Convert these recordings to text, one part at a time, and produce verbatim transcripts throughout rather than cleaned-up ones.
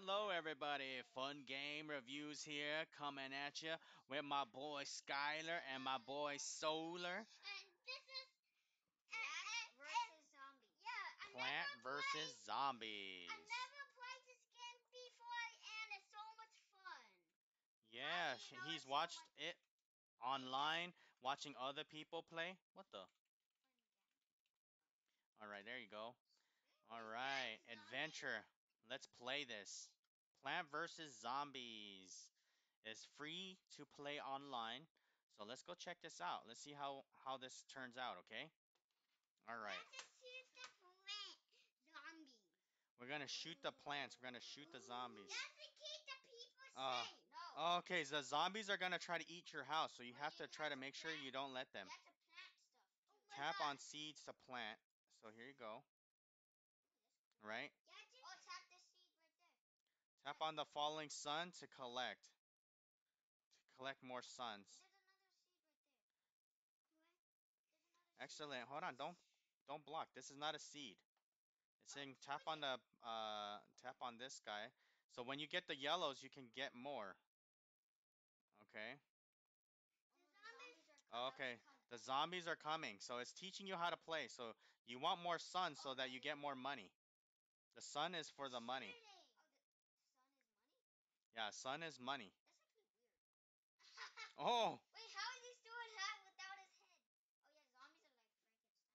Hello, everybody. Fun game reviews here coming at you with my boy Skylar and my boy Solar. And this is Plant versus Zombie. Yeah, I Plant never versus played. Zombies. I never played this game before, and it's so much fun. Yeah, How do you know he's it's so watched much- it online, watching other people play. What the? All right, there you go. All right, adventure. Let's play this. Plant versus Zombies is free to play online. So let's go check this out. Let's see how how this turns out, okay? All right. Let's just shoot the plant zombies. We're going to shoot the plants. We're going to shoot the zombies. That's to keep the people Uh, safe. No. okay, so the zombies are going to try to eat your house, so you But have you to try to have to make sure plant- you don't let them. You have to plant stuff. Oh my Tap God. on seeds to plant. So here you go. Right? Yeah, just, oh, tap the seed right there. Tap on the falling sun to collect. To collect more suns. There's another seed right there. Correct? There's another seed. Excellent. Hold on. Don't don't block. This is not a seed. It's saying tap on the uh tap on this guy. So when you get the yellows, you can get more. Okay. Oh, okay. The zombies are coming. So it's teaching you how to play. So you want more sun so that you get more money. The sun is for the money. Oh, the sun is money? Yeah, sun is money. That's actually weird. Oh, Wait, how is he doing that without his head? Oh yeah, zombies are like Frankenstein.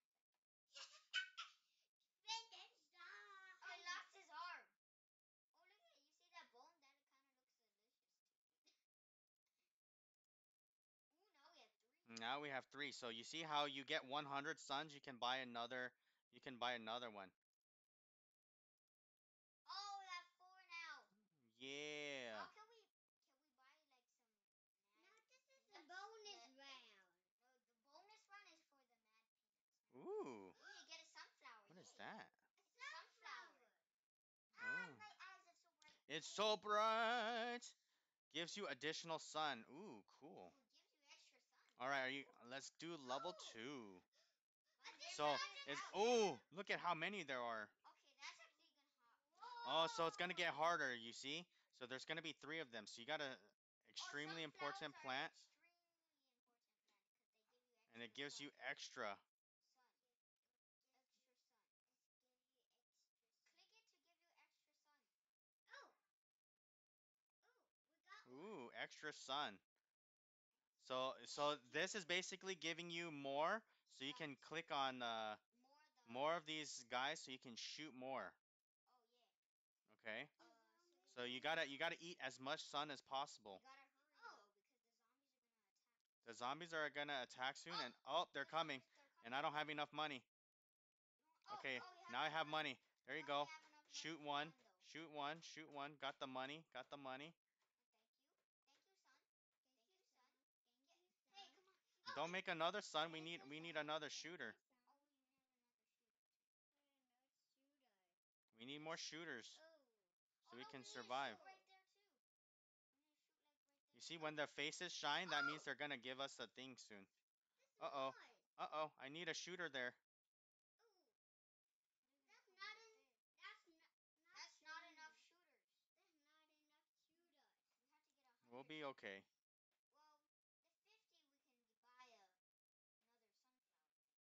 Frankenstein. Oh, he lost his arm. Oh, look at it. You see that bone? That kind of looks delicious to eat. Ooh, now we have three. now we have three. So you see how you get one hundred suns, you can buy another. You can buy another one. Oh, we have four now. Yeah. How can we? Can we buy like some? Mad no, this is the bonus round. No, the bonus round is for the mad peanuts. Ooh. Ooh, you get a sunflower. What is Yay. that? It's a sunflower. Oh. Ah, my eyes are so bright. It's so bright. Gives you additional sun. Ooh, cool. Ooh, gives you extra sun. All right, are you? Let's do level two. But this So one it's is- oh, look at how many there are. Okay, that's actually gonna hot. Oh, so it's gonna get harder. You see? So there's gonna be three of them. So you got a extremely Oh, important sunflowers are plant, extremely important plant because they give you extra and it gives sun. you extra. Sun. Extra sun. It's give you extra sun. Click it to give you extra sun. Oh. Oh, we got one. Ooh, extra sun. So so this is basically giving you more, so you can click on uh, More of the. more of these guys, so you can shoot more. Oh yeah. Okay. Uh, So you gotta you gotta eat as much sun as possible. You gotta hurry though because the zombies are gonna attack. The zombies are gonna attack soon, and oh, they're coming, and I don't have enough money. Okay, now I have money. There you go. Shoot one, shoot one, shoot one. Got the money, got the money. Thank you. Thank you, son. Thank you, son. Hey, come on. Don't make another sun. We need we need another shooter. Oh, we need another shooter too. We need more shooters Oh. so we Oh, can need to survive. shoot right there too. We need to shoot like right there. You see, when their faces shine, that means they're gonna give us a thing soon. Uh oh. Uh oh. I need a shooter there. Ooh. That's not en that's not, not That's not enough shooters. That's not enough shooters. We have to get a hundred. We'll be okay. Well, the fifty we can buy a another sunflower.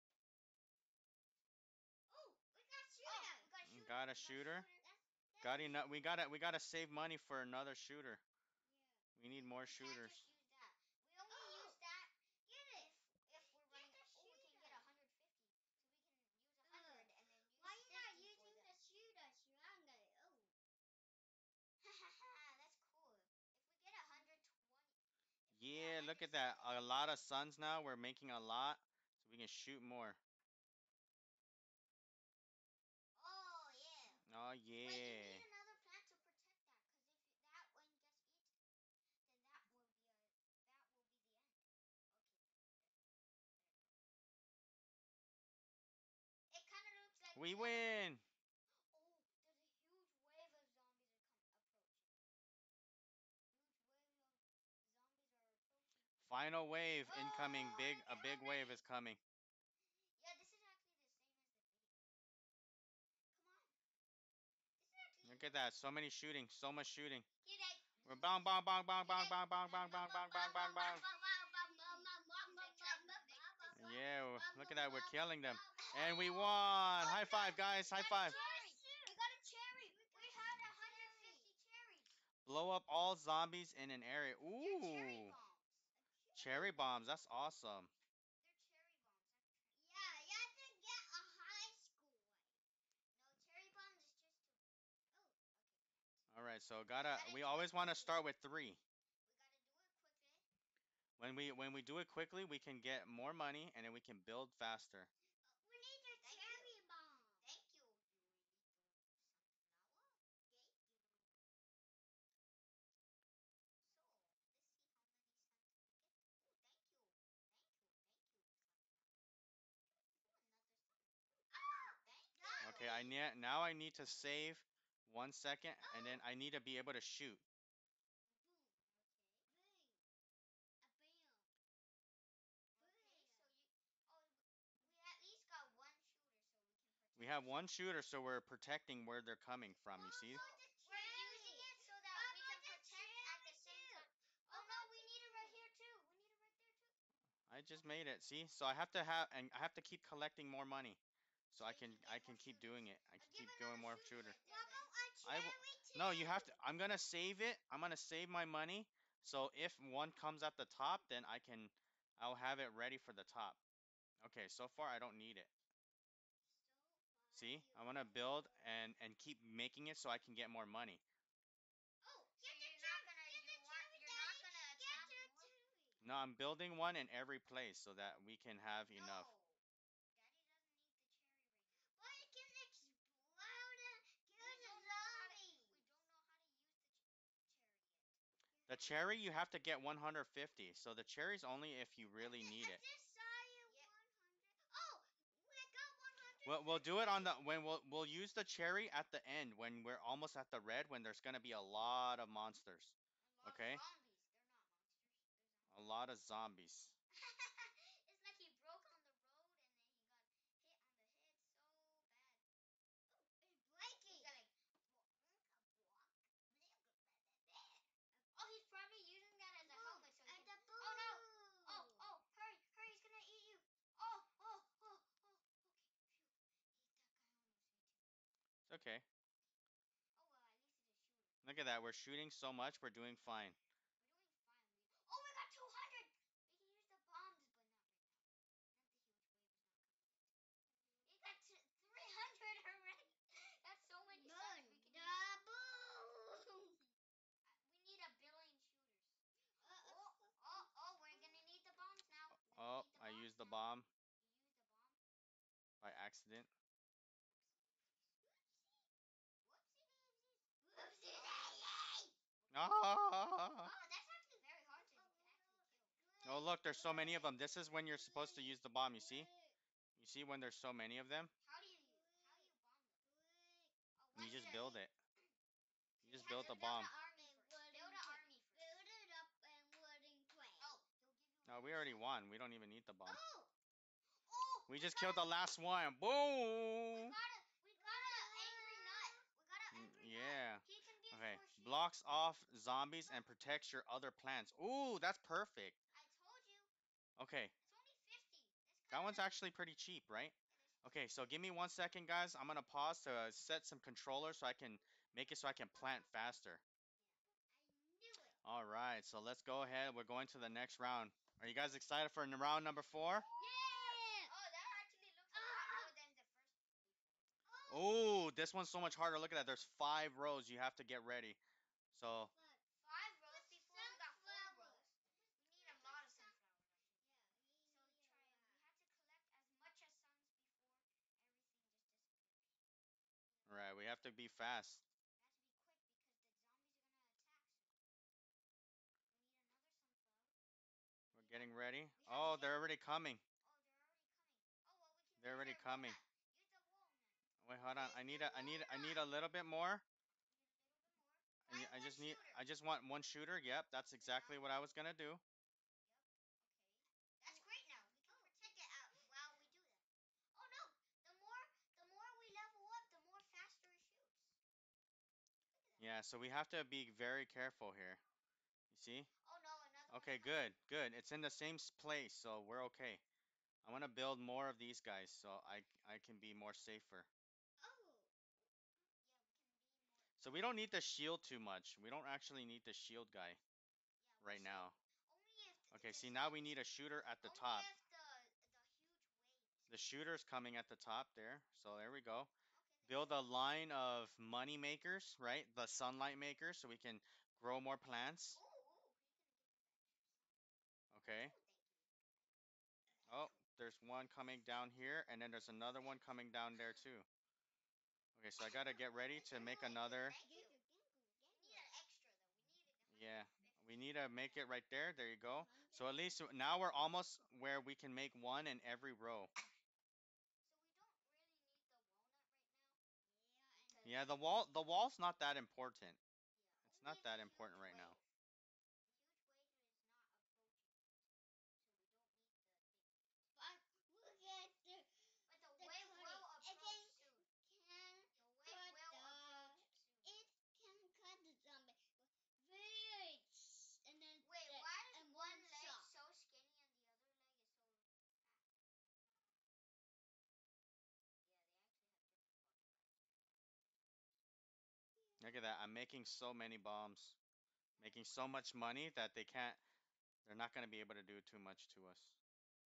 Oh, we got shooters. Oh, we got You shooters. got a We shooter? That's, that's Got enough? We gotta we gotta save money for another shooter. Yeah. We need more We can't shooters. just use that. We only oh. use that get it. If, if we're running. Oh, we can get one hundred fifty. So we can use one hundred uh, and then use. Why are you not using the, the shooters, Shiranga? Oh. Hahaha, that's cool. If we get one hundred twenty. Yeah, look at that. A lot of suns now. We're making a lot, so we can shoot more. Oh yeah. Oh Wait, you yeah. need another plant to protect that, because if you, that one gets eaten, then that will be a that will be the end. Okay. There. There. It kind of looks like We win. Oh, there's a huge wave of zombies are come approaching. Huge wave of zombies are approaching. Final wave incoming. Oh, Big look a at big how wave many. is coming. Yeah, this is actually the same as the video. Come on. This is actually Look Look at that. So many shooting. So much shooting. Get it. We're bang, bang, bang, bang, bang, bang, bang, bang, bang, bang, bang, bang, bang. Yeah, look at that. We're killing them. And we won. High five, guys. High five. We got a cherry. We had one hundred fifty cherries. Blow up all zombies in an area. They're cherry Ooh. bombs. Cherry bombs. That's awesome. They're cherry bombs. Yeah, you have to get a high school way. No, cherry bombs is just to. Oh, okay. All right, so gotta. We always want to start with three. We gotta do it quickly. When we when we do it quickly, we can get more money and then we can build faster. We need a Thank cherry you. Bomb. Thank you. Do we need the sunflower? Thank you. So let's see how many cents we get. Oh, thank you. Thank you. Thank you. Sunflower. Oh, another sun. Ah, thank you. Okay, I need now I need to save one second and then I need to be able to shoot. Boom. Okay. Bang. A bam. Okay, so you. Oh, we at least got one shooter, so we can protect. We have one shooter, so we're protecting where they're coming from. You see? We're using it so that we can protect at the same time. Oh no, we need it right here too. We need it right there too. I just made it. See? So I have to have and I have to keep collecting more money. So I can I can keep doing it. I can keep doing more shooter. I will, no, you have to. I'm gonna save it. I'm gonna save my money. So if one comes at the top, then I can, I'll have it ready for the top. Okay, so far I don't need it. See, I want to build and and keep making it so I can get more money. Oh, so you're not gonna you want you're not gonna attack more? No, I'm building one in every place so that we can have No. enough. Daddy doesn't need the cherry right now. But it can explode and kill the zombie. We don't know how to use the ch cherry yet. The cherry you have to get one hundred fifty. So the cherry's only if you really need it. Oh, we got one hundred. We'll, we'll do it on the when we'll we'll use the cherry at the end when we're almost at the red when there's gonna be a lot of monsters. Okay? A lot of zombies. They're not monsters. A lot of zombies. It's like he broke on the road and then he got hit on the head so bad. Oh, it's breaking. He's like, oh, he's probably using that as a helmet. So he can, oh no! Oh, oh, hurry, hurry! He's gonna eat you. Oh, oh, oh, oh. Okay, phew. He, that guy almost ate you. It's okay. Oh well, at least it's a shooter. Look at that. We're shooting so much. We're doing fine. We're doing fine. We, oh, we got two hundred. We can use the bombs, but not right now. Then the huge wave is not coming yet. We got to three hundred already. That's so many suns we can use. Boom. We need a billion shooters. Uh, oh, oh, oh, we're gonna need the bombs now. Oh, I used the bomb You used the bomb? by accident. Whoopsie daisies. Whoopsie daisies. Ah! Oh, that's actually very hard to actually kill. Oh, look, there's so many of them. This is when you're supposed to use the bomb, you see? You see when there's so many of them? How do you how do you bomb them? Oh, You just build it. You just build build the bomb. Build an army first. Build it up and wooden clay. Oh, he'll give you. No, we already won. We don't even need the bomb. Oh. Oh. We just killed the last one. Boom! We got a we got an angry nut. We got an angry Yeah. nut. He can be Okay. for sheep. Blocks off zombies and protects your other plants. Ooh, that's perfect. I told you. Okay. It's only fifty. That one's actually pretty cheap, right? Okay, so give me one second, guys. I'm gonna pause to uh, set some controllers so I can make it so I can plant faster. I knew it. All right, so let's go ahead. We're going to the next round. Are you guys excited for round number four? Yeah. Oh, that actually looks a lot more than the first before. Oh, this one's so much harder. Look at that. There's five rows you have to get ready. So. Five rows before we got four rows. We need a lot of sunflowers actually. Yeah. So try it. We have to collect as much as suns before everything just disappears. All right, we have to be fast. We have to be quick because the zombies are gonna attack soon. We need another sunflower. We We're getting ready. We Oh, they're already coming. Oh, they're already coming. Oh well, we can. They're already coming. Use the wall now. Wait, hold on. I need a, I need, I need a little bit more. Need a little bit more. I, I just need, I just want one shooter. Yep, that's exactly what I was gonna do. Yep. Okay. That's great now. We can protect it out while we do that. Oh no! The more, the more we level up, the more faster it shoots. Yeah, so we have to be very careful here. You see? Oh no, another Okay, one's coming. good, good. It's in the same s- place, so we're okay. I want to build more of these guys so I I can be more safer. Oh. Yeah, we can be more. So we don't need the shield too much. We don't actually need the shield guy Yeah, we right should. now. Only if Okay, the see now we zombies. need a shooter at the Only top. if the the huge waves. The shooter's coming at the top there. So there we go. Okay, then. Build a line of money makers, right? The sunlight makers so we can grow more plants. Ooh, ooh, he's gonna give us extra sun. Okay. Ooh, thank you. Oh, there's one coming down here, and then there's another one coming down there too. Okay, so I gotta get ready to make another. Thank you. We need an extra though. We need a Yeah, fifty. we need to make it right there. There you go. So at least now we're almost where we can make one in every row. So we don't really need the walnut right now. Yeah. And Yeah, the wall, the wall's not that important. yeah, It's only not if that the important huge right now. wave. The huge wave is not approaching yet, so we don't need the thing. But look at the. But the, the wave will approach can, soon. Can the wave will the, approach soon. It can cut the zombie. Wait, and then wait. The, why is one, one leg shot. So skinny and the other leg is so fat? Yeah, they actually have different parts, guys. Look at that. I'm making so many bombs. Making so much money that they can't, they're not going to be able to do too much to us.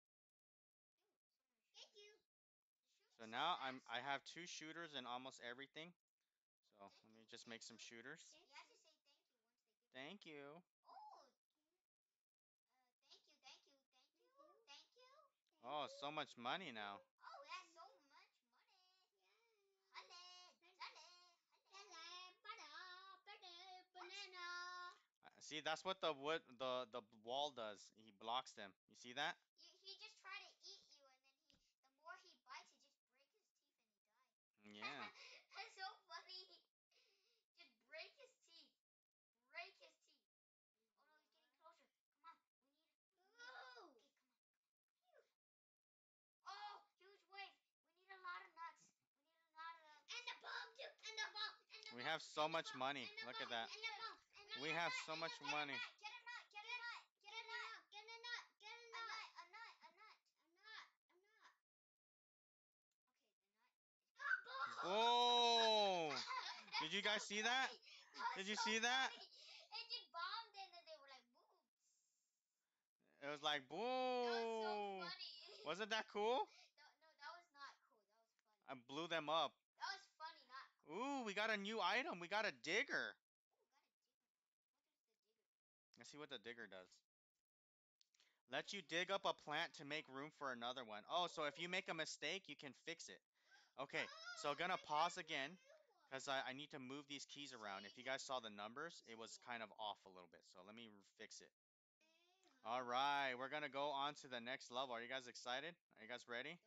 Thank you. So now I'm, I have two shooters and almost everything. So Thank let me you. just Thank make some you. shooters. You have to say thank you once they give Thank you. Oh. Uh, thank you, thank you, thank you, thank you. Oh, so much money now. Oh, that's so much money. Honey, honey, honey. Banana. Uh, See, that's what the wood, the the wall does. He blocks them. You see that? He, he just tried to eat you, and then he, the more he bites, he just breaks his teeth and he dies. Yeah. That's so funny. Just break his teeth. Break his teeth. Oh no, he's getting closer. Come on, we need. We need okay, come on, come on. Oh, huge wave. We need a lot of nuts. We need a lot of. And the bomb too. And the bomb. And the We bomb. have so and much bomb, money. and the Look at bomb, that. And the bomb. And the We bomb. have Nut, so and much the, get money. A nut, get a nut. Get a nut. Get a nut. Get a nut. Get a nut. A nut. A nut. A nut. A nut. Okay, the nut is. Boom! Did you guys so see that? That Did you so see that? Funny. It just bombed and then they were like, boom. It was like boom. That was so funny. Wasn't that cool? No, no, that was not cool. That was funny. I blew them up. That was funny, not cool. Ooh, we got a new item. We got a digger. Ooh, got a digger now. What does the digger do? Let's see what the digger does. Let you dig up a plant to make room for another one. Oh, so if you make a mistake, you can fix it. Okay, so gonna pause again because I, I need to move these keys around. If you guys saw the numbers, it was kind of off a little bit. So let me fix it. All right, we're gonna go on to the next level. Are you guys excited? Are you guys ready?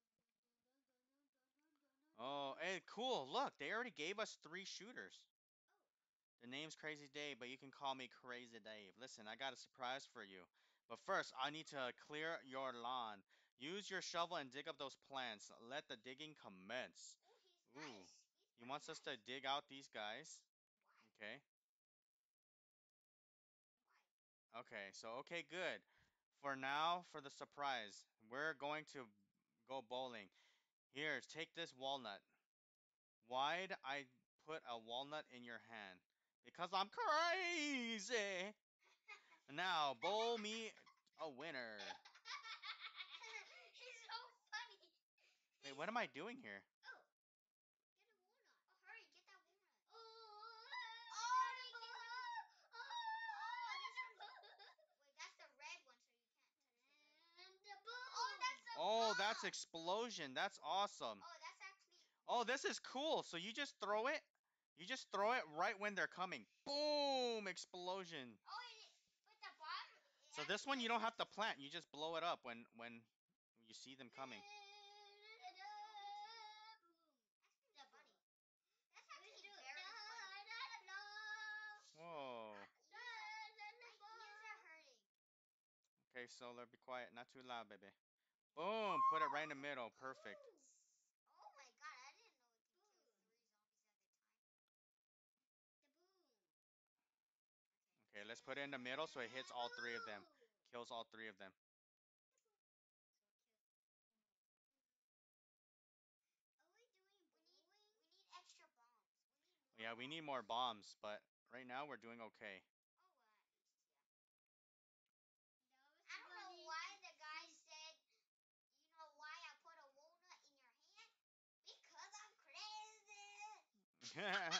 Oh, hey, cool. Look, they already gave us three shooters. The name's Crazy Dave, but you can call me Crazy Dave. Listen, I got a surprise for you. But first, I need to clear your lawn. Use your shovel and dig up those plants. Let the digging commence. Ooh, he's Ooh, nice. He's he wants us to nice. dig out these guys. Why? Okay. Why? Okay, so okay, good. For now, for the surprise, we're going to go bowling. Here, take this walnut. Why'd I put a walnut in your hand? Because I'm crazy. Now, bowl me a winner. He's so funny. Wait, what am I doing here? Oh, get a walnut. Oh, hurry, get that walnut. Oh, oh, the blue. Oh, that's a blue. Wait, that's the red one, so you can't touch the red. And the blue. Oh, that's the Oh, bomb. that's explosion. That's awesome. Oh, that's actually. Oh, this is cool. So you just throw it. You just throw it right when they're coming. Boom! Explosion. Oh, but the bomb. So this one you don't have to plant. You just blow it up when when you see them coming. That's funny. That's actually very funny. Whoa. My ears are hurting. Okay, Solar, be quiet. Not too loud, baby. Boom! Put it right in the middle. Perfect. Oh my god, I didn't know it could kill three zombies at a time. put it in the middle so it hits all three of them. Kills all three of them. Are we doing bowling? We need extra bombs. We need more. Yeah, we need more bombs, but right now we're doing okay. Oh, well, at least, yeah. I don't know why the guy said, you know why I put a walnut in your hand? Because I'm crazy.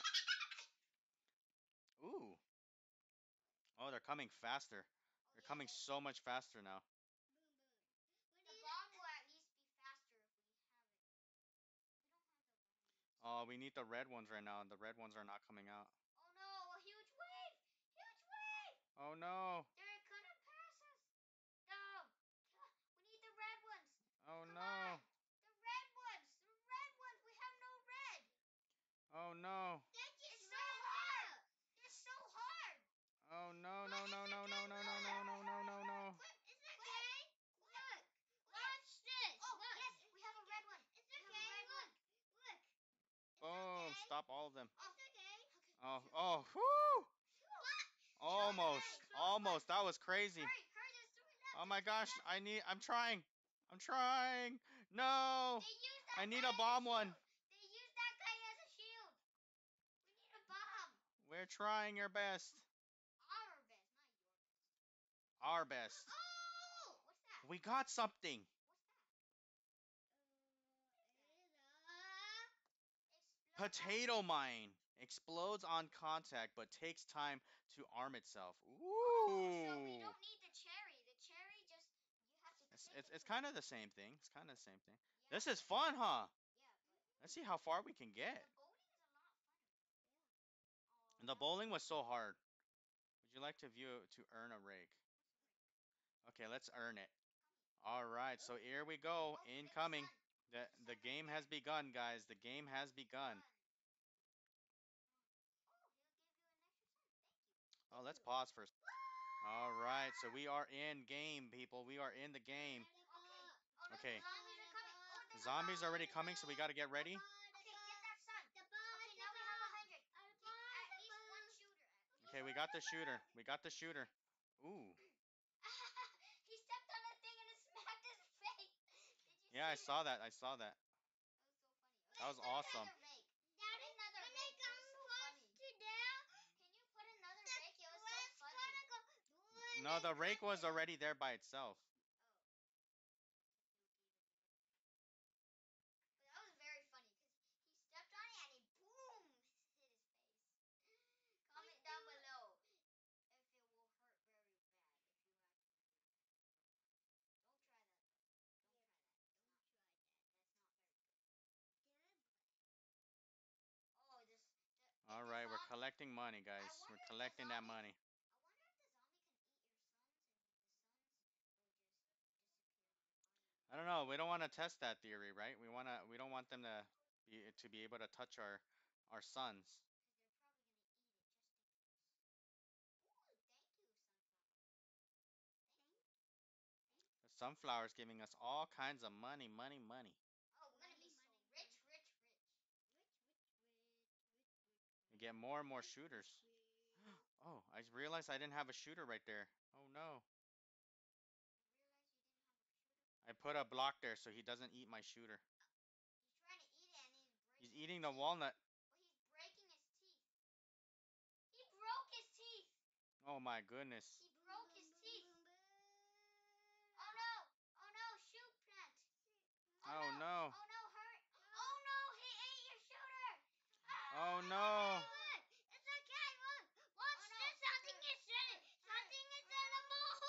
Ooh. Oh, they're coming faster. Oh, They're yeah, coming the, so much faster now. boom, boom. The bomb will at least be faster if we have it. We don't have the bomb. Oh, we need the red ones right now, and the red ones are not coming out. Oh no, a huge wave! Huge wave! Oh no. They're gonna pass us. No. We need the red ones. Oh Come no. on. The red ones. The red ones. We have no red. Oh no. It's so hard. It's so hard. Oh no no no no no no no no no no no no. It's okay. Look. Watch this. Oh, look. Yes, we have a red one. It's okay. Look. Look. Boom. Stop all of them. Oh, it's okay. Oh, oh, whoo! Almost. Almost. That was crazy. Hurry, hurry, there's three left. Oh my gosh, I need I'm trying. I'm trying. No. They use that I need guy a as bomb shield. one. They use that guy as a shield. We need a bomb. We're trying your best. Our best, not your best. Our best. Oh! What's that? We got something. What's that? Uh, Potato mine. Explodes on contact but takes time to arm itself. Ooh. Oh, so we don't need the cherry. The cherry just you have to. It's it's, it's kind of the same thing. It's kind of the same thing. Yeah, This is fun, huh? Yeah, but Let's see how far we can the get. bowling is a lot funner. Yeah. Oh, And the bowling was so hard. Would you like to view to earn a rake? Okay, let's earn it. All right, so here we go. Oh, Incoming. the The the game has begun, guys. The game has begun. Oh, he'll give you an extra sun. Thank you. Oh, let's pause first. All right, so we are in game, people. We are in the game. Okay. Oh, no, Okay. the zombies are coming. Oh, there's a Zombies bomb. already coming, so we got to get ready. Okay, get that sun. Okay, now we have a hundred. At least one shooter. Okay, we got the shooter. We got the shooter. Ooh. He stepped on a thing and it smacked his face. Did you Yeah, I see saw that. I saw that. That was so funny. That was put awesome. another rake. Daddy, another when rake. It comes so close to there, can you put another the rake? It was so funny. Go No, the rake was already there by itself. Oh. But that was very funny because he stepped on it and he boom hit his face. Comment down below if it will hurt very bad if you actually did that. Don't try that though. Don't try that. Don't not, try that. That's not very good. Good, but oh, this. The, All the right, we're zombie, collecting money, guys. I wonder We're if the collecting that zombie- money. I wonder if the zombie can eat your sons and the sons will just disappear on fire. I don't know. We don't want to test that theory, right? We want to. We don't want them to be to be able to touch our our sons. Because they're probably gonna eat it just in case. Ooh, thank you, sunflower. Thank you. The sunflower's giving us all kinds of money, money, money. Oh, we're gonna be so rich, rich, rich. Rich, rich, rich, rich, rich. We get more and more shooters. Oh, I realized I didn't have a shooter right there. Oh no. You realize you didn't have a shooter? I put a block there so he doesn't eat my shooter. He's trying to eat it and he's breaking. He's eating the walnut. But he's breaking his teeth. He broke his teeth. Oh my goodness. He broke his teeth. Oh no! Oh no! Shoot plant. Oh no. Oh no! Hurt! Oh no! He ate your shooter. Oh no. Look! It's okay. Look! Watch this. Something is in it. Something is in the bowl.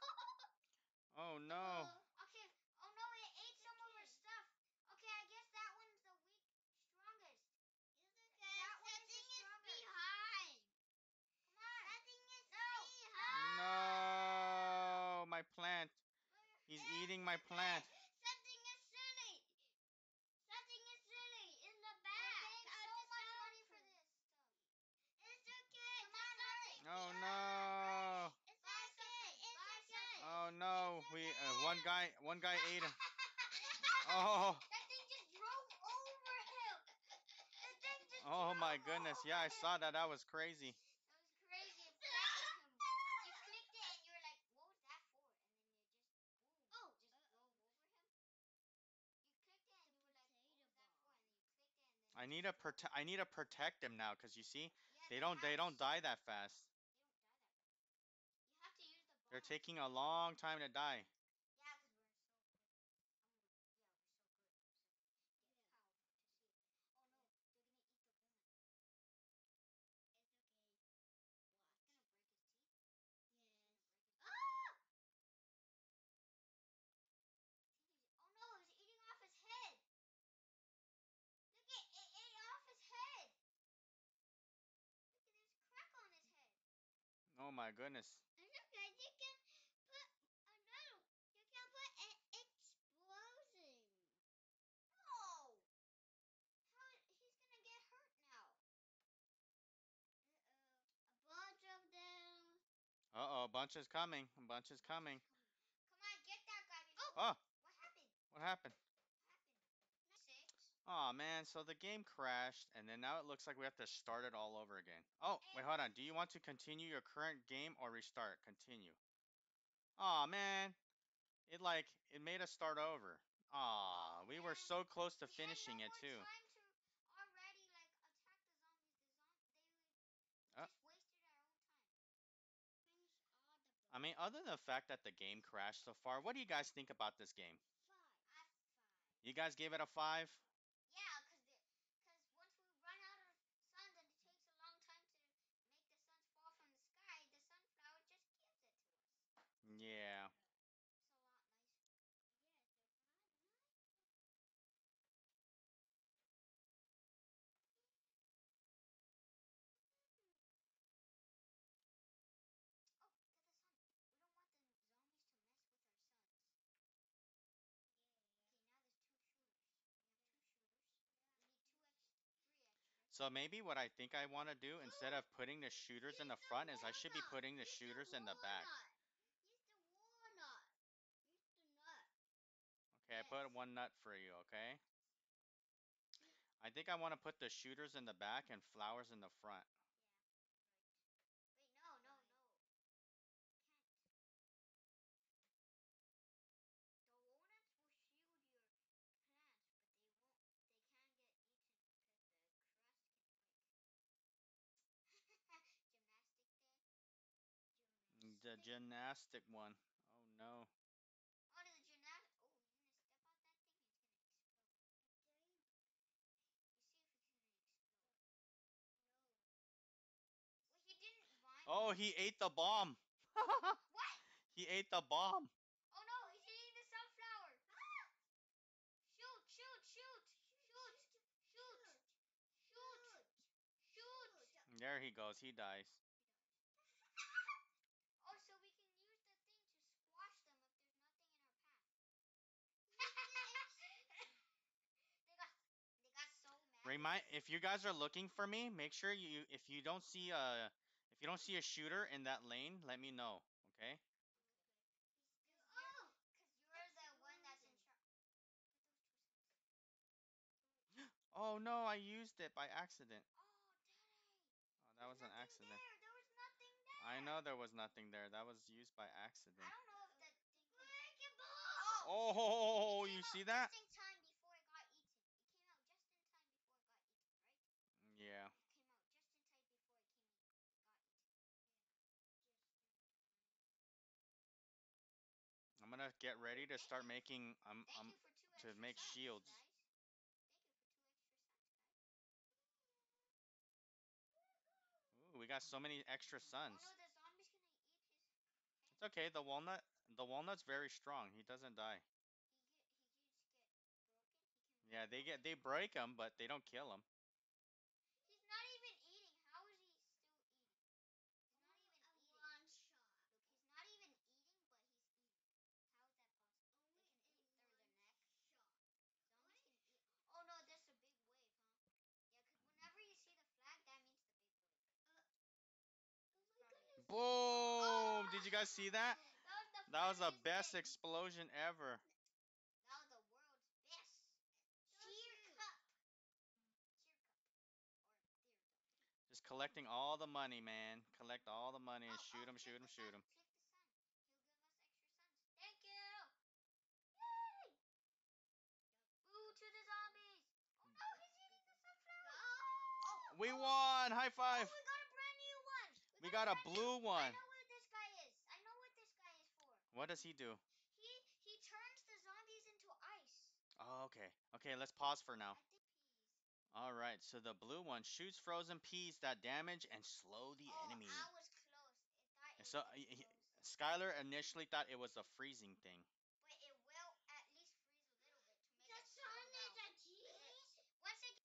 Oh no. Okay. Oh no! It ate some of our stuff. Okay, I guess that one's the weak, strongest. It's okay. That one is the strongest. Behind. Come on. Something is behind. No. My plant. He's eating my plant. Something is silly. Something is silly in the back. We're paying so much money for this stuff. It's okay. Come on, hurry. Oh no. It's okay. It's okay. Oh no. We uh, one guy one guy ate him. Oh. That thing just drove over him. That thing just Oh my drove goodness. over Yeah, I him. saw that. That was crazy. That was crazy. It flattened him. I need to protect. I need to protect them now, cause you see, Yeah, they don't. They have don't die that fast. They don't die that fast. You have to use the bomb. They're taking a long time to die. Yeah, because we're so good. Um, yeah, we're so good. So get yeah. Powerful to see it. Oh no, they're gonna eat the walnut. It's okay. Watch. It's gonna break his teeth. Yes. Break his teeth. Ah! Oh no, it was eating off his head. Look, it, it ate off his head. Look, there's a crack on his head. Oh my goodness. And look, guys, you can put another. You can put an explosion. No. How he's gonna get hurt now. Uh-oh. A bunch of them. Uh oh, a bunch is coming. A bunch is coming. Come on, get that guy. Before. Oh. What happened? What happened? What happened? Six. Oh man, so the game crashed, and then now it looks like we have to start it all over again. Oh, wait, hold on. Do you want to continue your current game or restart? Continue. Oh man, it like it made us start over. Aw, oh, we man. were so close to we finishing had no it too. More time to already like attack the zombies. The zom- they we uh, just wasted our own time. Finish all the. I mean, other than the fact that the game crashed so far, what do you guys think about this game? Five. I five. You guys gave it a five? Yeah, cause cause once we run out of suns and it takes a long time to make the suns fall from the sky, the sunflower just gives it to us. Yeah. It's a lot nicer. Yeah, it's a lot nicer. Oh, get the sun. We don't want the zombies to mess with our suns. Yeah. Okay, now there's two shooters. We have two shooters. We need two extra, three extra. So maybe what I think I want to do instead of putting the shooters in the front is I should be putting the shooters in the back. Use the walnut. Use the nut. Okay, yes. I put one nut for you, okay? I think I want to put the shooters in the back and flowers in the front. Yeah, right. Wait, no, no, no. Can't. The walnuts will shield your plants, but they won't. They can't get eaten because the crust can break. Gymnastic thing. Gymnastic. The gymnastic one. Oh no. Oh, the gymnastic. Oh, he's gonna step out that thing and it's gonna explode. You see if it's gonna explode. No. Well, he didn't mind. Oh, he ate the bomb. What? He ate the bomb. Oh no, he's eating the sunflower. Ah! Shoot, shoot, shoot, shoot, shoot, shoot, shoot. There he goes. He dies. Oh, so we can use the thing to squash them if there's nothing in our path. they got, they got so mad. Remind if you guys are looking for me, make sure you if you don't see a if you don't see a shooter in that lane, let me know. Okay. Oh, because you're the one that's in charge. Oh no, I used it by accident. Oh, dang. Oh, that was an accident. There. there was nothing there. I know there was nothing there. That was used by accident. I don't know if that thing. Oh, oh you see that? Just in time before it got eaten. It came out just in time before it got eaten, right? Yeah. It came out just in time before it came in. It got eaten. Yeah. Just in time. I'm gonna get ready to Thank start you. making um Thank um you for two to extra make suns, shields. Guys. Thank you for two extra suns, guys. Ooh, we got so many extra suns. Oh no, the zombie's gonna eat his head. It's okay. The walnut, the walnut's very strong. He doesn't die. He get, he just get broken. He can. Yeah, they get they break him, but they don't kill him. He's not even eating. How is he still eating? He's not even a eating. One shot. Look, he's not even eating, but he's eating. How is that possible? Only they can eat through the neck. Shot. Zombies can eat. Oh no, that's a big wave, huh? Yeah, because whenever you see the flag, that means the big wave. Uh, oh my goodness. Boom! Did you guys see that? That was the That was the best thing. explosion ever. That was the world's best cheer cup. Cheer cup. Or beer cup. Just collecting all the money, man. Collect all the money and Oh, shoot oh, him, shoot him, shoot him. Click the sun. He'll give us extra suns. Thank you. Yay! Boo to the zombies. Oh no, he's eating the sunflower. We oh, won! High oh, five! we got a brand new one. We got a blue new, I one. know what this guy is. I know what this guy is for. What does he do? He he turns the zombies into ice. Oh, okay. Okay, let's pause for now. I think peas. Alright, so the blue one shoots frozen peas that damage and slow the Oh, enemy. I was close. It thought it So, was uh, too he- close. Skylar initially thought it was a freezing thing. But it will at least freeze a little bit to make the it slow down. The sun is a cheese. Once it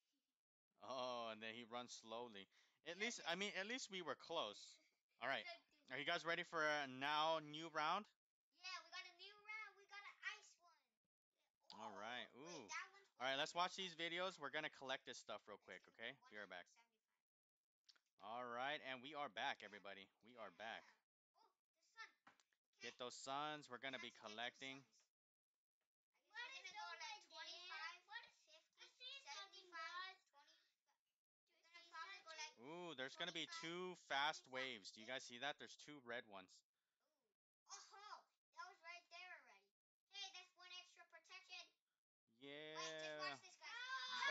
Oh, and then he runs slowly. At least, I mean, at least we were close. Alright, are you guys ready for a now new round? Yeah, we got a new round. We got an ice one. Yeah. Oh, Alright, wait, ooh. that one's Alright, let's watch these videos. We're gonna collect this stuff real quick, okay? Be right back. Alright, and we are back, everybody. We are back. Oh, the sun. Get those suns. We're gonna be collecting. What is go like twenty-five, what is fifty, seventy-five, twenty. We're gonna probably go like. Ooh, there's gonna be two fast waves. Do you guys see that? There's two red ones. Ooh. Oh, that was right there already. Hey, that's one extra protection. Yeah. Wait, just watch this, guys.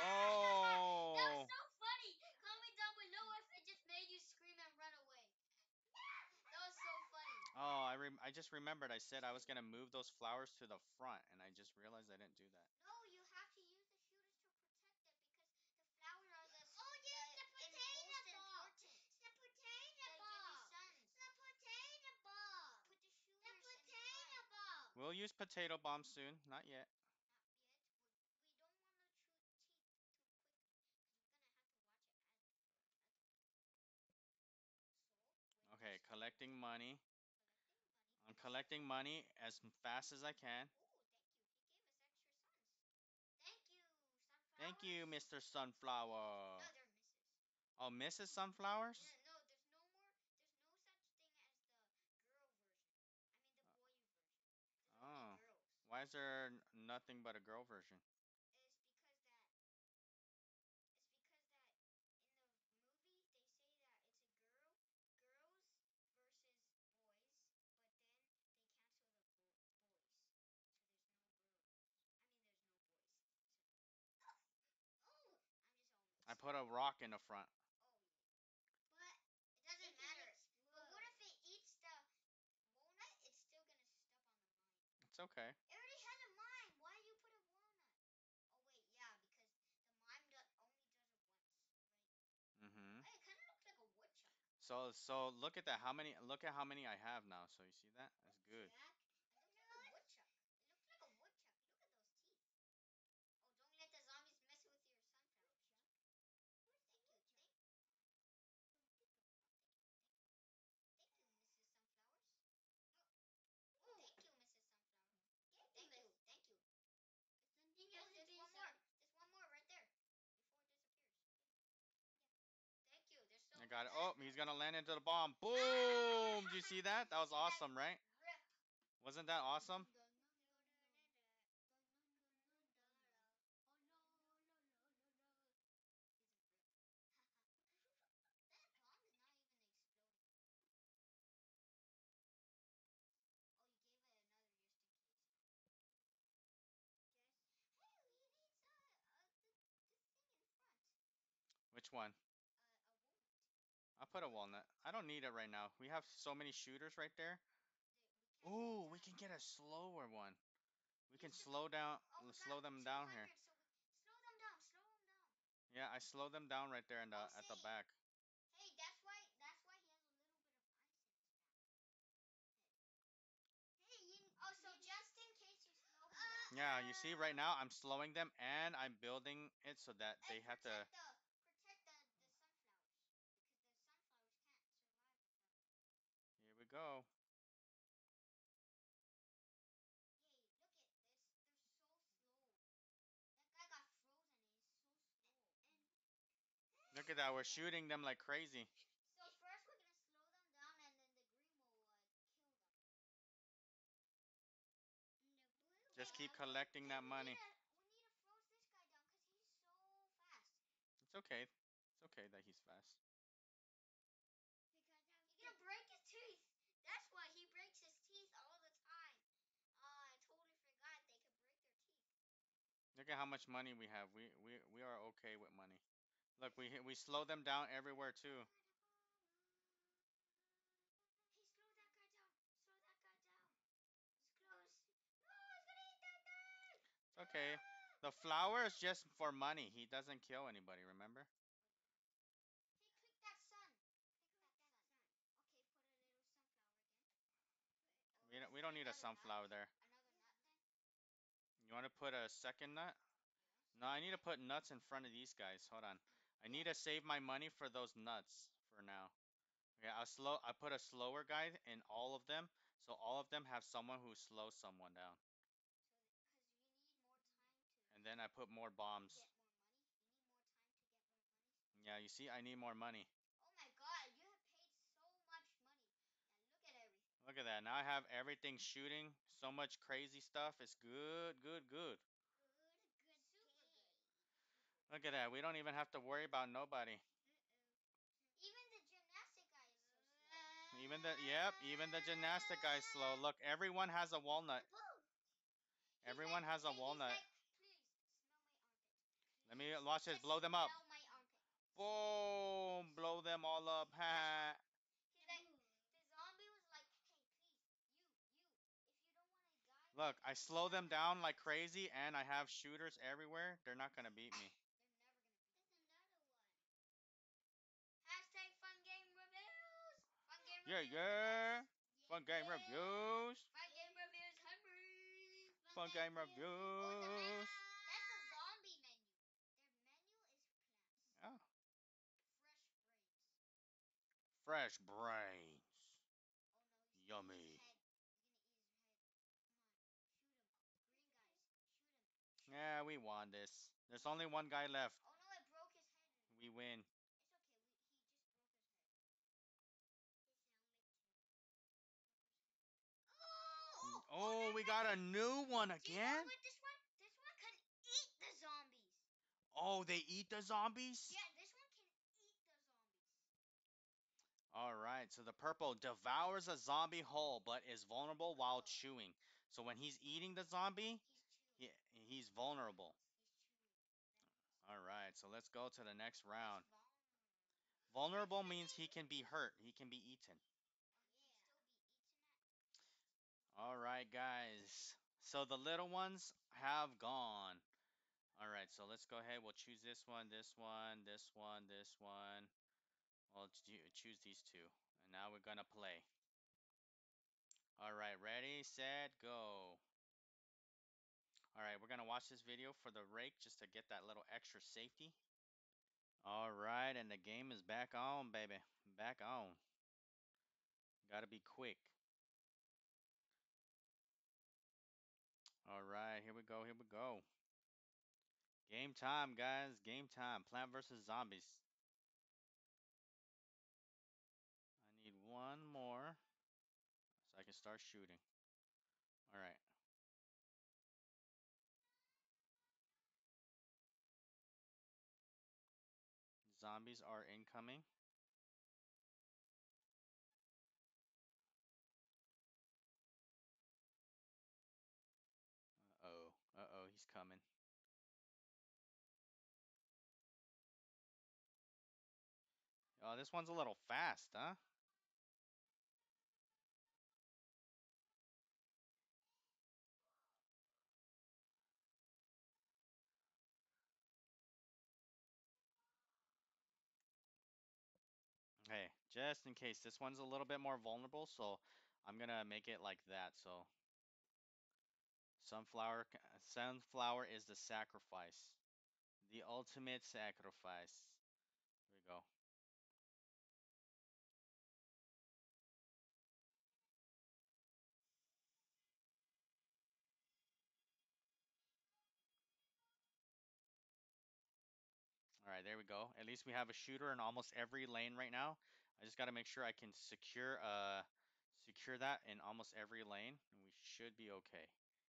Oh. That was so funny. Comment down below if it just made you scream and run away. That was so funny. Oh, I rem I just remembered. I said I was gonna move those flowers to the front, and I just realized I didn't do that. No, you have to use the shooters to protect it because the flowers are the. Oh, use the, the potato ball. The potato ball. The potato ball. Put the shooters. The potato ball. We'll use potato bomb soon. Not yet. Not yet. We, we don't want to shoot teeth too quickly because we're gonna have to watch it as. as so. Okay, collecting money. Collecting money. I'm collecting money as fast as I can. Oh, thank you. He gave us extra suns. Thank you, sunflower. Thank you, Mister Sunflower. No, they're misses. Oh, Missus Sunflowers? Yeah, no, there's no more. There's no such thing as the girl version. I mean the boy version. There's Oh. only girls. Why is there n- nothing but a girl version? It's because that. It's because that in the movie they say that it's a girl, girls versus boys, but then they cancel the bo- boys, so there's no girls. I mean, there's no boys. So. Oh, I'm just all mixed. I put a rock in the front. Oh yeah, but it doesn't it matter. But what if it eats the walnut? It's still gonna step on the mine. It's okay. It already has a mine. Why you put a walnut? Oh wait, yeah, because the mime do only does it once, right? Mm-hmm. Hey, it kind of looks like a woodchuck. So so look at that. How many? Look at how many I have now. So you see that? That's good. Jack, it looks like a woodchuck. It looks like a woodchuck. Look at those teeth. Oh, don't let the zombies mess with your sunflowers. Woodchuck. Thank you. Thank. Oh, thank you. Thank you, Missus Sunflowers. Oh, thank you, Missus Sunflower. Yeah, thank you. Thank you. Oh, there's one more. There's one more right there before it disappears. Yeah. Yeah. Thank you. There's so. I got it. Oh, he's gonna land into the bomb. Boom! Did you see that? That was awesome, right? Rip. Wasn't that awesome? That bomb is not even exploding. Oh, you gave it another just in case, huh? Yes. Hey, we need uh, uh the, this thing in front. Which one? Uh, a walnut. I'll put a walnut. I don't need it right now. We have so many shooters right there. We Ooh, we can get a slower one. We can slow down, oh, slow them down here. So we, slow them down. Slow them down. Yeah, I slowed them down right there in the Oh, at the say, back. Hey, that's why that's why he has a little bit of ice in his back. Hey, you, oh, so just in case you slow them down. Yeah, you see right now I'm slowing them and I'm building it so that they and have to. protect the protect the, the sunflowers because the sunflowers can't survive without it. Here we go. Yay! Look at this. They're so slow. That guy got frozen and he's so slow. And Look at that. We're shooting them like crazy. so first we're gonna slow them down and then the green will uh, kill them. And the blue. Just keep collecting that money. We need, to, we need to froze this guy down because he's so fast. It's okay. It's okay that he's fast. Because I'm he's gonna break his teeth. That's why he breaks his teeth all the time. Oh, I totally forgot they could break their teeth. Look at how much money we have. We we we are okay with money. Look, we we slow them down everywhere too. Hey, slow that guy down. Slow that guy down. He's close. No, he's gonna eat that guy. It's okay. The flower is just for money. He doesn't kill anybody, remember? Hey, click that sun. Click that sun. Okay, put a little sunflower again. Oh, We don't, we is don't there need a another sunflower nut? there. Another nut then? You want to put a second nut? Yes. No, I need to put nuts in front of these guys. Hold on. I need to save my money for those nuts for now. Yeah, I'll slow. I put a slower guy in all of them, so all of them have someone who slows someone down. So, because you need more time to And then I put more bombs. get more money. You need more time to get more money. Yeah, you see, I need more money. Oh my God, you have paid so much money. Yeah, look at everything. Look at that. Now I have everything shooting. So much crazy stuff. It's good, good, good. Good, good, super good. Look at that. We don't even have to worry about nobody. Uh-oh. Even the gymnastic guy is so slow. Even the yep, even the gymnastic guy's slow. Look, everyone has a walnut. Everyone like, has a walnut. Like, please smell my armpit. Please. Let me watch this. Blow them up. Smell my armpit. Boom! Blow them all up. Ha! He's like, the zombie was like, hey, please, you, you, if you don't want to die. Look, I slow them down like crazy, and I have shooters everywhere. They're not gonna beat me. They're never gonna beat me. There's another one. Hashtag fun game reviews. Fun game Yeah, reviews. yeah. Yeah, Fun game yeah. reviews. Fun game reviews. Hungry. Fun game reviews. Oh, that's a zombie menu. Their menu is plants. Oh. Fresh brains. Fresh brains. Oh no, he's Yummy. His head. You're gonna eat his head. Come on, shoot him. Green guys, shoot him. Shoot Yeah, him. we won this. There's only one guy left. Oh no, I broke his head. We win. It's okay. We, he just broke his head. His helmet too. Oh, Oh, we got a new one do you know again? what this one? This one can eat the zombies. Oh, they eat the zombies? Yeah, this one can eat the zombies. Alright, so the purple devours a zombie whole but is vulnerable while chewing. So when he's eating the zombie, He's he, chewing. he's vulnerable. He's chewing. Alright, so let's go to the next round. What's vulnerable? Vulnerable means he can be hurt. He can be eaten. Oh, he can still be eaten at. Alright, guys. So the little ones have gone. Alright, so let's go ahead. We'll choose this one, this one, this one, this one. We'll cho- choose these two. And now we're gonna play. Alright, ready, set, go. Alright, we're gonna watch this video for the rake just to get that little extra safety. Alright, and the game is back on, baby. Back on. Gotta be quick. Alright, here we go, here we go. Game time, guys. Game time. Plant versus Zombies. I need one more so I can start shooting. Alright. Zombies are incoming. Uh-oh. Uh-oh, he's coming. Oh, this one's a little fast, huh? Hey, just in case, this one's a little bit more vulnerable, so I'm gonna make it like that. So sunflower, sunflower is the sacrifice, the ultimate sacrifice. Here we go. All right, there we go. At least we have a shooter in almost every lane right now. I just got to make sure I can secure uh secure that in almost every lane, and we should be okay.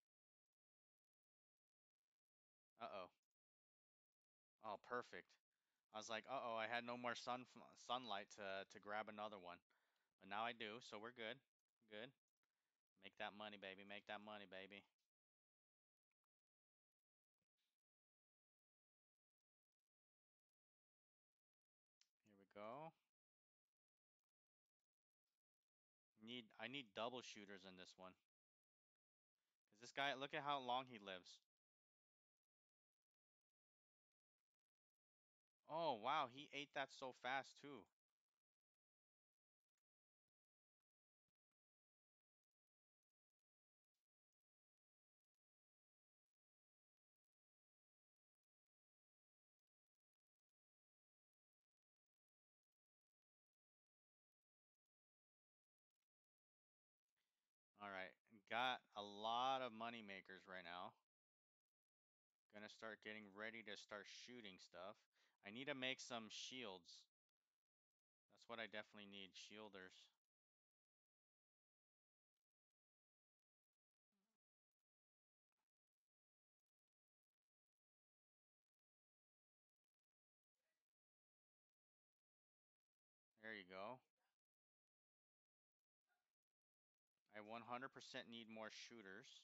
Uh-oh. Oh, perfect. I was like, uh-oh, I had no more sun sunlight to to grab another one. But now I do, so we're good. Good. Make that money, baby. Make that money, baby. need I need double shooters in this one. Cause this guy, look at how long he lives. Oh wow, he ate that so fast too. All right, got a lot of money makers right now. Gonna start getting ready to start shooting stuff. I need to make some shields. That's what I definitely need, shielders. There you go. I one hundred percent need more shooters.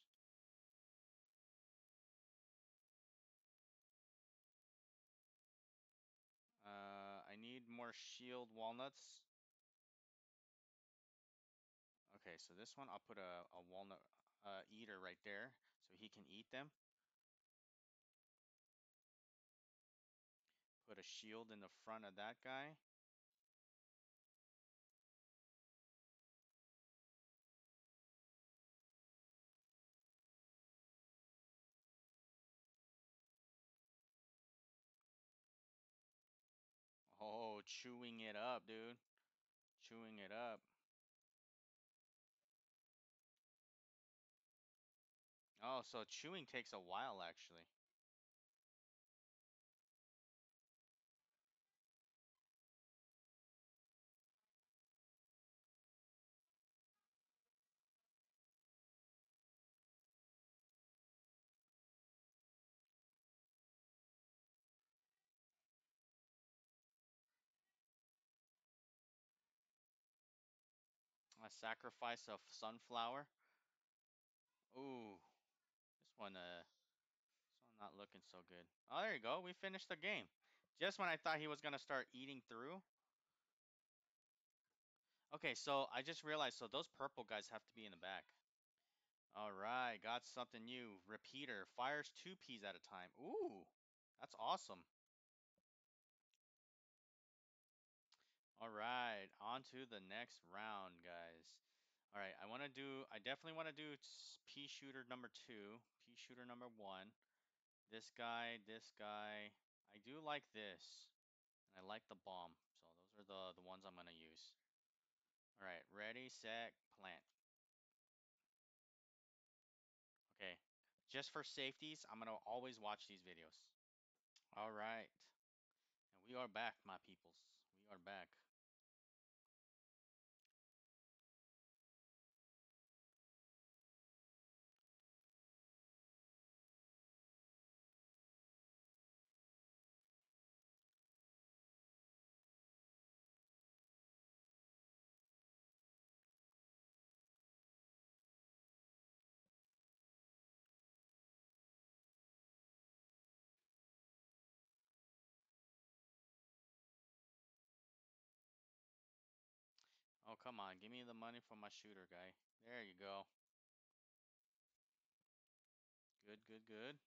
Uh, I need more shield walnuts. Okay, so this one I'll put a, a walnut uh, eater right there so he can eat them. Put a shield in the front of that guy. Oh, chewing it up, dude. Chewing it up. Oh, so chewing takes a while actually. A sacrifice of sunflower. Ooh, this one, uh, this one not looking so good. Oh, there you go. We finished the game. Just when I thought he was gonna start eating through. Okay, so I just realized, so those purple guys have to be in the back. All right, got something new. Repeater fires two peas at a time. Ooh, that's awesome. All right, on to the next round, guys. All right, I want to do, I definitely want to do s- pea shooter number two, pea shooter number one. This guy, this guy. I do like this, and I like the bomb. So those are the the ones I'm gonna use. All right, ready, set, plant. Okay, just for safeties, I'm gonna always watch these videos. All right, and we are back, my peoples. We are back. Oh, come on, give me the money for my shooter guy. There you go. Good, good, good.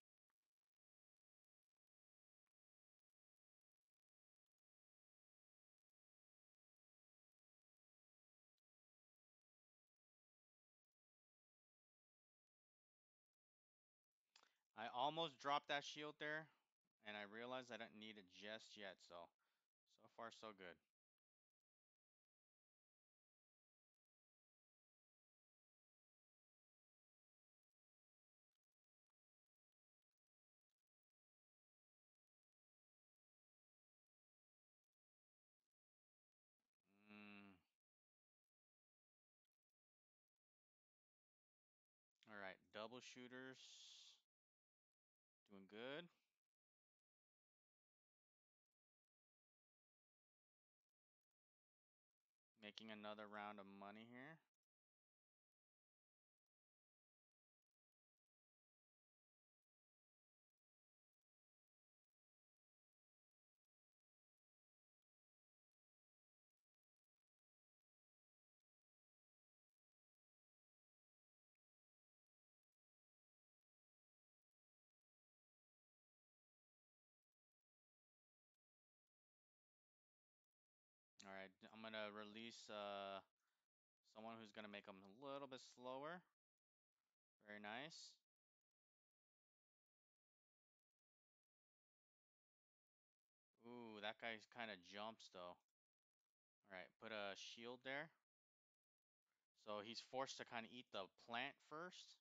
I almost dropped that shield there, and I realized I didn't need it just yet, so so far so good. Mm, all right, double shooters. Doing good. Making another round of money here. gonna release uh someone who's gonna make them a little bit slower. Very nice. Ooh, that guy kind of jumps though. All right, put a shield there. So he's forced to kind of eat the plant first.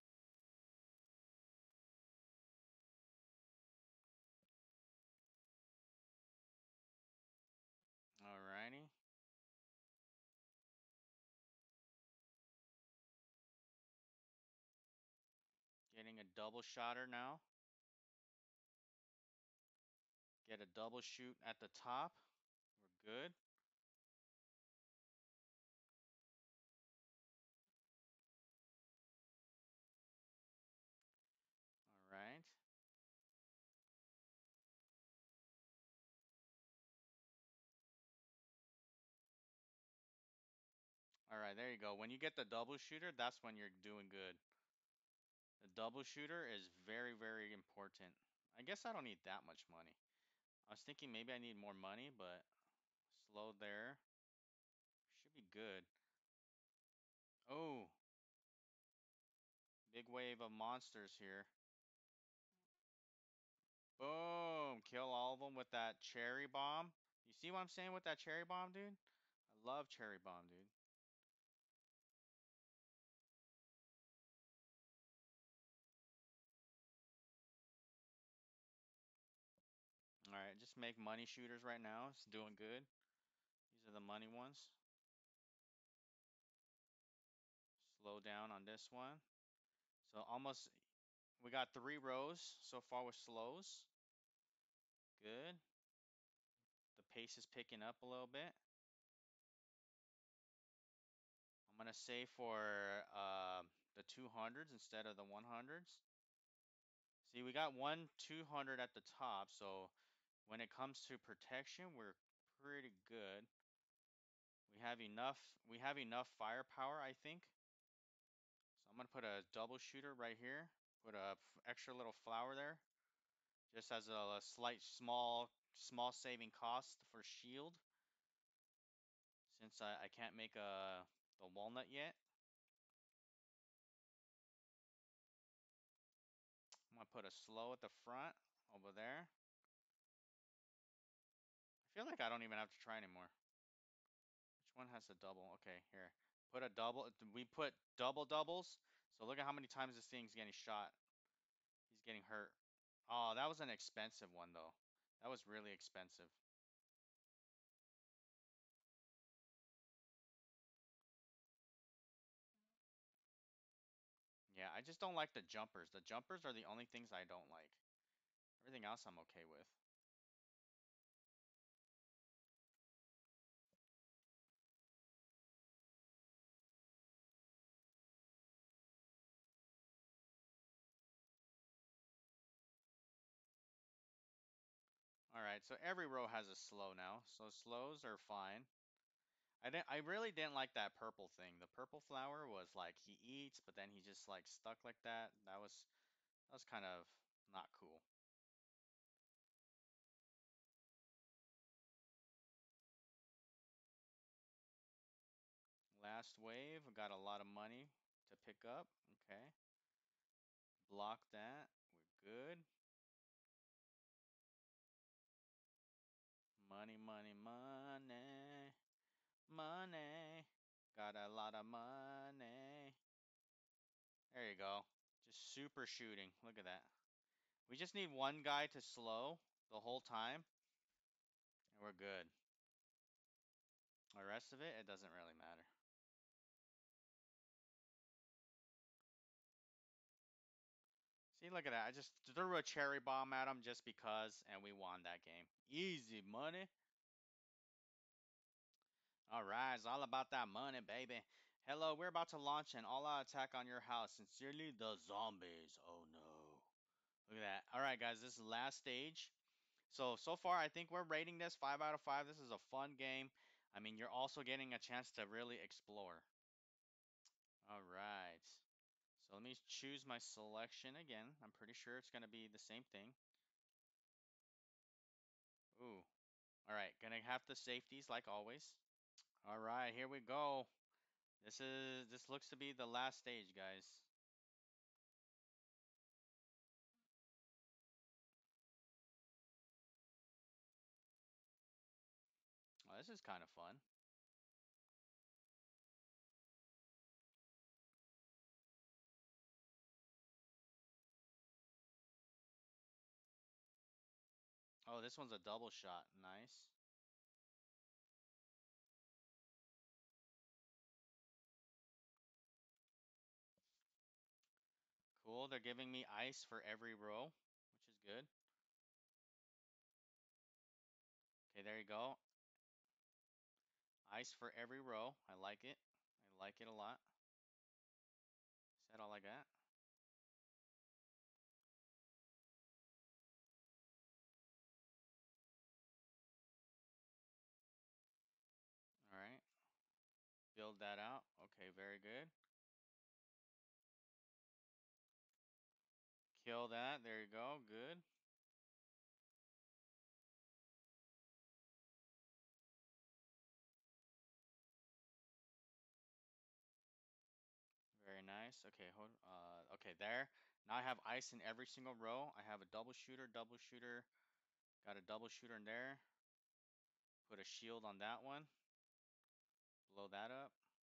Alrighty. Getting a double shotter now. Get a double shoot at the top. We're good. All right. All right, there you go. When you get the double shooter, that's when you're doing good. The double shooter is very, very important. I guess I don't need that much money. I was thinking maybe I need more money, but slow there. Should be good. Oh, big wave of monsters here. Boom! Kill all of them with that cherry bomb. You see what I'm saying with that cherry bomb, dude? I love cherry bomb, dude. All right, just make money shooters right now. It's doing good. These are the money ones. Slow down on this one. So almost, we got three rows so far with slows. Good. The pace is picking up a little bit. I'm gonna say for uh, the two hundreds instead of the one hundreds. See, we got one two hundred at the top, so when it comes to protection, we're pretty good. We have enough. We have enough firepower, I think. So I'm gonna put a double shooter right here. Put a f- extra little flower there, just as a, a slight small small saving cost for shield. Since I, I can't make a the walnut yet, I'm gonna put a slow at the front over there. I feel like I don't even have to try anymore. Which one has a double? Okay, here. Put a double. We put double doubles. So look at how many times this thing's getting shot. He's getting hurt. Oh, that was an expensive one though. That was really expensive. Yeah, I just don't like the jumpers. The jumpers are the only things I don't like. Everything else I'm okay with. All right, so every row has a slow now. So slows are fine. I didn't I really didn't like that purple thing. The purple flower was like he eats, but then he just like stuck like that. That was that was kind of not cool. Last wave, got a lot of money to pick up. Okay. Block that. We're good. Money, money, money. Money. Got a lot of money. There you go. Just super shooting. Look at that. We just need one guy to slow the whole time, and we're good. The rest of it, it doesn't really matter. See, look at that. I just threw a cherry bomb at him just because, and we won that game. Easy money. All right, it's all about that money, baby. Hello, we're about to launch an all-out attack on your house. Sincerely, the zombies. Oh no. Look at that. All right, guys, this is the last stage. So, so far, I think we're rating this five out of five. This is a fun game. I mean, you're also getting a chance to really explore. All right. So let me choose my selection again. I'm pretty sure it's going to be the same thing. Ooh. All right, gonna have the safeties like always. All right, here we go. This is this looks to be the last stage, guys. Oh, this is kind of fun. Oh, this one's a double shot. Nice. Cool. They're giving me ice for every row, which is good. Okay, there you go. Ice for every row. I like it. I like it a lot. Set all like that. All right. Build that out. Okay, very good. Kill that. There you go. Good. Very nice. Okay, hold. Uh, okay, there. Now I have ice in every single row. I have a double shooter, double shooter. Got a double shooter in there. Put a shield on that one. Blow that up.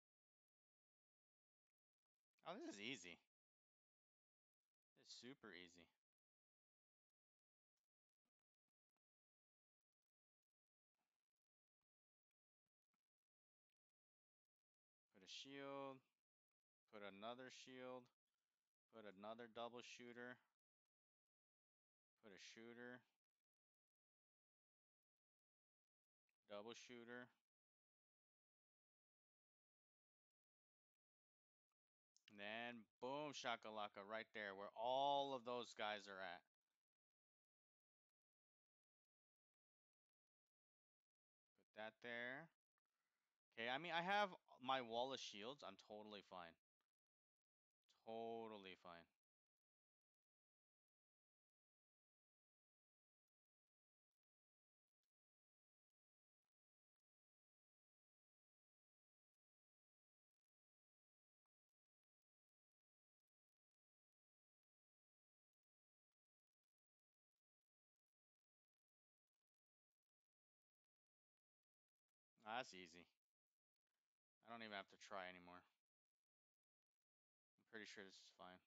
Oh, this is easy. It's super easy. Put a shield. Put another shield. Put another double shooter. Put a shooter. Double shooter. And then boom, shakalaka, right there where all of those guys are at. Put that there. Okay, I mean, I have my wall of shields. I'm totally fine. Totally fine. Ah, that's easy. I don't even have to try anymore. I'm pretty sure this is fine.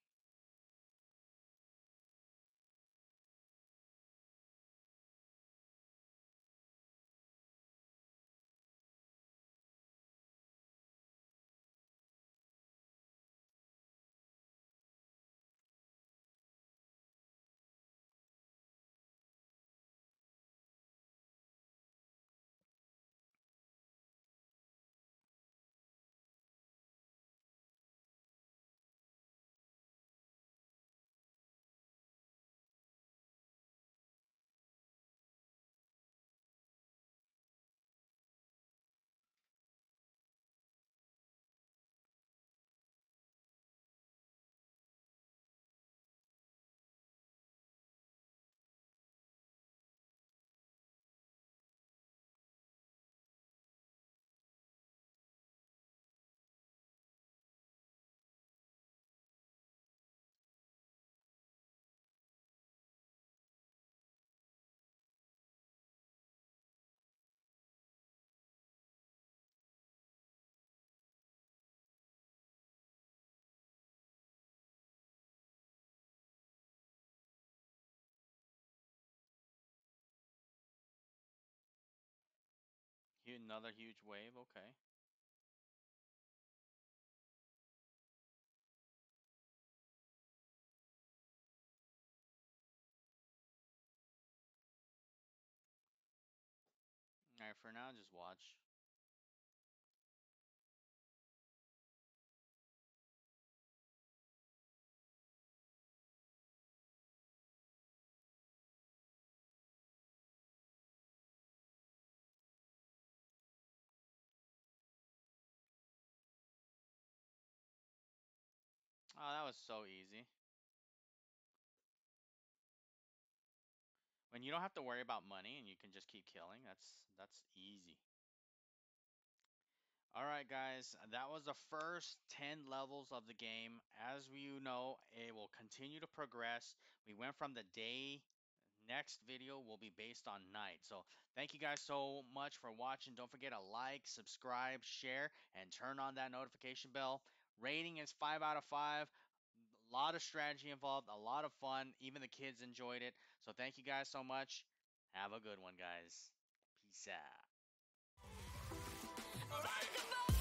Another huge wave. Okay. All right, for now, just watch. Oh, that was so easy. When you don't have to worry about money and you can just keep killing, that's that's easy. All right, guys, that was the first ten levels of the game. As you know, it will continue to progress. We went from the day. Next video will be based on night. So, thank you guys so much for watching. Don't forget to like, subscribe, share, and turn on that notification bell. Rating is five out of five. A lot of strategy involved, a lot of fun. Even the kids enjoyed it. So, thank you guys so much. Have a good one, guys. Peace out.